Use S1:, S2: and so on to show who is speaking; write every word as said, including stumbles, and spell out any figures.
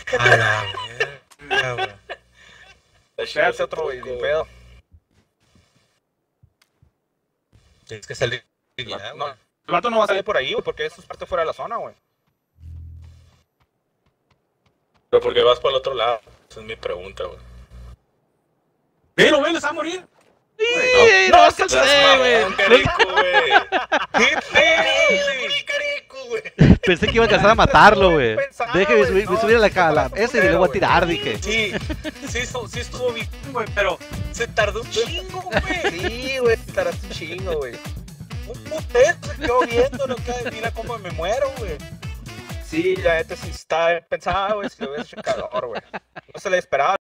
S1: A la verga, güey.
S2: Espérate otro, güey, ni pedo.
S1: Tienes que salir ya,
S2: No,
S1: güey.
S2: el vato no va a salir por ahí, güey, porque eso es parte fuera de la zona, güey.
S1: Pero porque vas para el otro lado. Esa es mi pregunta, güey.
S2: Velo, güey, les va a morir.
S3: Sí,
S1: No,
S3: no,
S1: no
S3: alcancé,
S1: seas
S3: güey.
S1: mamón, Carico, güey. ¿Qué pedo, güey? Carico, güey.
S3: Pensé que iba a alcanzar a matarlo, güey.
S2: Pensaba,
S3: Déjeme
S2: güey,
S3: subir,
S2: no,
S3: subir a la,
S2: sí,
S3: ca- la
S2: está
S3: esa y le voy a
S2: culero,
S3: tirar,
S2: güey.
S3: dije.
S1: Sí, sí, estuvo, sí estuvo bien, güey, pero se tardó un chingo, güey.
S2: Sí, güey, estarás un chingo, güey.
S1: Un putero se quedó viéndolo acá. Mira cómo me muero, güey.
S2: Sí, la neta sí está pensada, güey, si lo hubiese hecho calor, güey. No se le esperaba.